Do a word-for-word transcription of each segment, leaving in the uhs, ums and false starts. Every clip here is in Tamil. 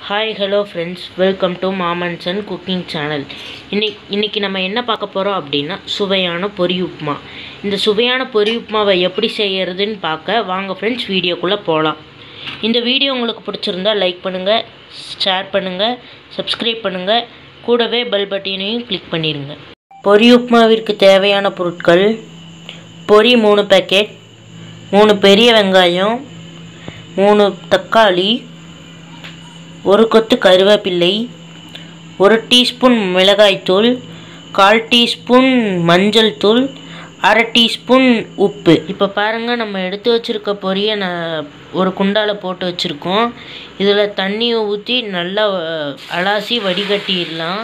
Hi hello friends, welcome to மாமன்ஸ் அண்ட் குக்கிங் சேனல். இன்னைக்கு இன்றைக்கி நம்ம என்ன பார்க்க போகிறோம் அப்படின்னா சுவையான பொரி உப்புமா. இந்த சுவையான பொரி உப்புமாவை எப்படி செய்கிறதுன்னு பார்க்க வாங்க ஃப்ரெண்ட்ஸ், வீடியோக்குள்ளே போகலாம். இந்த வீடியோ உங்களுக்கு பிடிச்சிருந்தா லைக் பண்ணுங்கள், ஷேர் பண்ணுங்கள், சப்ஸ்கிரைப் பண்ணுங்கள், கூடவே பெல் பட்டனையும் கிளிக் பண்ணிடுங்க. பொரி உப்புமாவிற்கு தேவையான பொருட்கள்: பொரி மூணு பேக்கெட், மூணு பெரிய வெங்காயம், மூணு தக்காளி, ஒரு கொத்து கருவேப்பிலை, ஒரு டீஸ்பூன் மிளகாய்த்தூள், கால் டீஸ்பூன் மஞ்சள் தூள், அரை டீஸ்பூன் உப்பு. இப்போ பாருங்கள், நம்ம எடுத்து வச்சுருக்க பொரியை நான் ஒரு குண்டால் போட்டு வச்சுருக்கோம். இதில் தண்ணியை ஊற்றி நல்லா அலாசி வடிகட்டிடலாம்.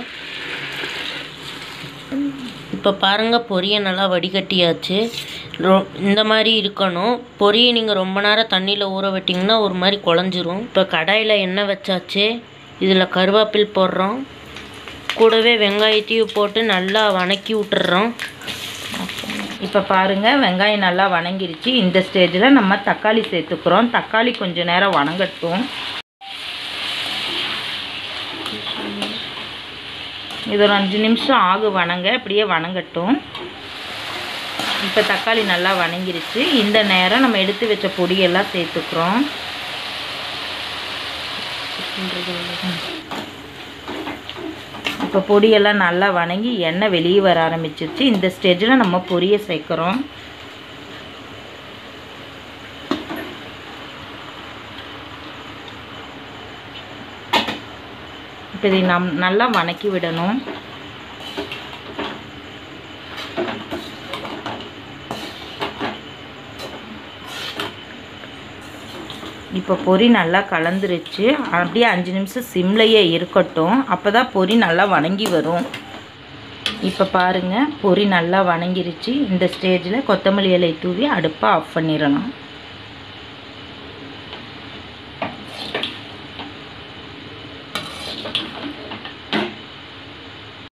இப்போ பாருங்கள், பொரியை நல்லா வடிகட்டியாச்சு. ரொ இந்த மாதிரி இருக்கணும். பொரியை நீங்கள் ரொம்ப நேரம் தண்ணியில் ஊற விட்டிங்கன்னா ஒரு மாதிரி குழஞ்சிரும். இப்போ கடாயில் எண்ணெய் வச்சாச்சு. இதில் கருவேப்பில் போடுறோம். கூடவே வெங்காயத்தையும் போட்டு நல்லா வணக்கி விட்டுறோம். இப்போ பாருங்கள், வெங்காயம் நல்லா வணங்கிருச்சு. இந்த ஸ்டேஜில் நம்ம தக்காளி சேர்த்துக்கிறோம். தக்காளி கொஞ்சம் நேரம் வணங்கட்டும். இது ஒரு அஞ்சு நிமிஷம் ஆகு வணங்க, அப்படியே வணங்கட்டும். இப்போ தக்காளி நல்லா வணங்கிருச்சு. இந்த நேரம் நம்ம எடுத்து வச்ச பொடியெல்லாம் சேர்த்துக்கிறோம். இப்போ பொடியெல்லாம் நல்லா வணங்கி எண்ணெய் வெளியே வர ஆரம்பிச்சிருச்சு. இந்த ஸ்டேஜில் நம்ம பொரியை சேர்க்குறோம். இப்போ இதை நம் நல்லா வணக்கி விடணும். இப்போ பொரி நல்லா கலந்துருச்சு. அப்படியே அஞ்சு நிமிஷம் சிம்லையே இருக்கட்டும். அப்போ தான் பொரி நல்லா வணங்கி வரும். இப்போ பாருங்கள், பொரி நல்லா வணங்கிருச்சு. இந்த ஸ்டேஜில் கொத்தமல்லி இலை தூவி அடுப்பை ஆஃப் பண்ணிடலாம்.